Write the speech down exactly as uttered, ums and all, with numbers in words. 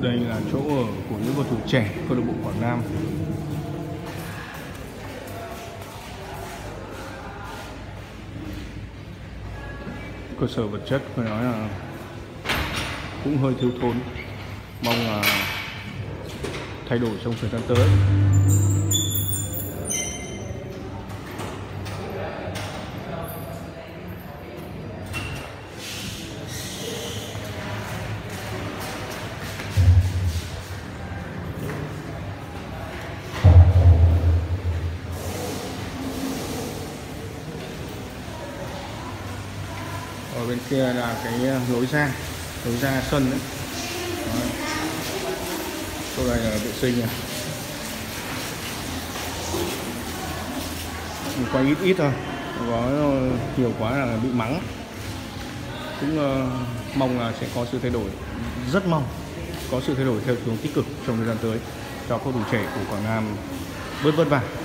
Đây là chỗ ở của những cầu thủ trẻ câu lạc bộ Quảng Nam. Cơ sở vật chất phải nói là cũng hơi thiếu thốn, mong là thay đổi trong thời gian tới. Ở bên kia là cái lối ra, lối ra sân đấy. Đấy. Chỗ này là vệ sinh này. Mình quay ít ít thôi, có nhiều quá là bị mắng. Cũng uh, mong là sẽ có sự thay đổi, rất mong có sự thay đổi theo hướng tích cực trong thời gian tới cho cầu thủ trẻ của Quảng Nam bớt vất vả.